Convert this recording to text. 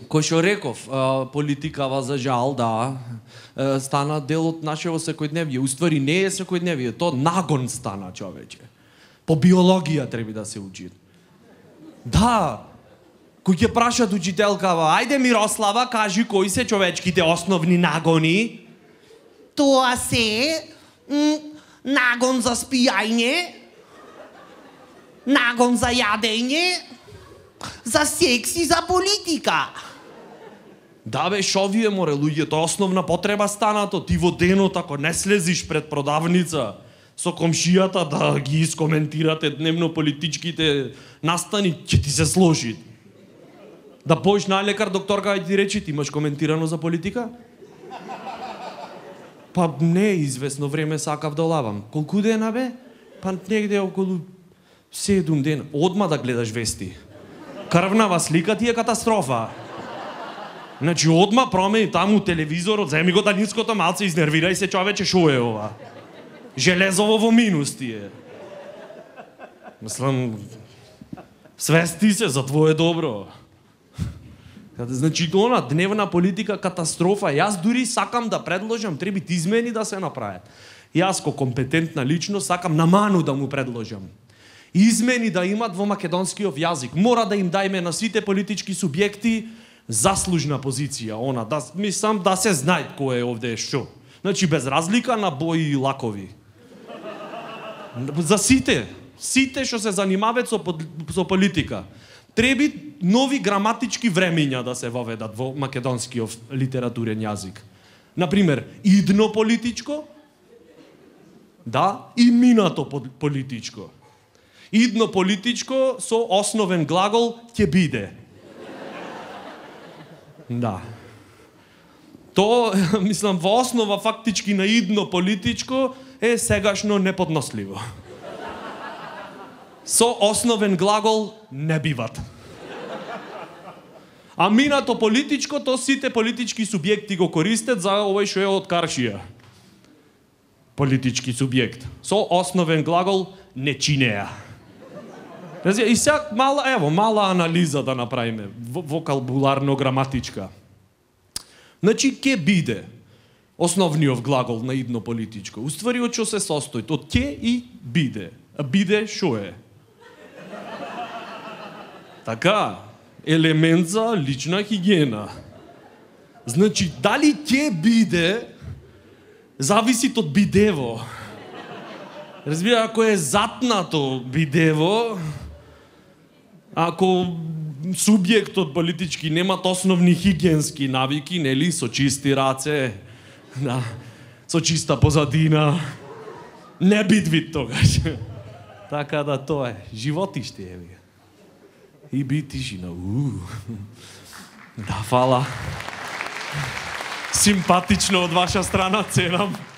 Кој што реков, политикава за жал, да, стана дел од нашево секојдневие. Уствари не е секојдневие, то нагон стана, човече. По биологија треба да се учи. Да, кој ќе прашат учителкава, ајде Мирослава, кажи кои се човечките основни нагони? Тоа се нагон за спијање, нагон за јадење, за секс и за политика. Да бе, шо вие море луѓето, основна потреба станато, ти во денот ако не слезиш пред продавница со комшијата да ги искоментирате дневно политичките настани, ќе ти се сложи. Да појш на лекар, докторка ќе ти речи, ти имаш коментирано за политика? Па не, известно време сакав да лавам. Колку дена бе? Па негде околу 7 дена. Одма да гледаш вести. Крвнава слика ти е катастрофа. Значи, одма промени таму телевизорот, земи го далинското малце, изнервирај се, човече, шо е ова? Железово во минус ти е. Мислам, свести се за твое добро. Значи, она дневна политика катастрофа. Јас дури сакам да предложам, требит измени да се направат. Јас, ко компетентна личност, сакам на Ману да му предложам. Измени да имат во македонскиот јазик. Мора да им дајме на сите политички субјекти заслужна позиција, она, да, мислам да се знае кој е овде што. Значи, без разлика на бои и лакови. За сите што се занимаваат со политика. Треби нови граматички времења да се воведат во македонскиот литературен јазик. Например, идно политичко, да, и минато политичко. Идно политичко со основен глагол ќе биде. Да. То, мислам, во основа фактички на идно политичко е сегашно неподносливо. Со основен глагол не биват. А минато политичко, то сите политички субјекти го користат за овој што е од Каршија. Политички субјект. Со основен глагол не чинеа. И сега мала анализа да направиме, вокалбуларно-граматичка. Значи, ке биде основниот глагол на идно политичко. Уствари од што се состои, од ке и биде. А биде шо е? Така, елемент за лична хигиена. Значи, дали ке биде, зависи од бидево. Разбира, ако е затнато бидево, ако субјектот политички немат основни хигиенски навики, нели, со чисти раце, да, со чиста позадина, не битвит тогаш. Така да тоа е, животиште е. И би тишина. Да, фала. Симпатично од ваша страна, ценам.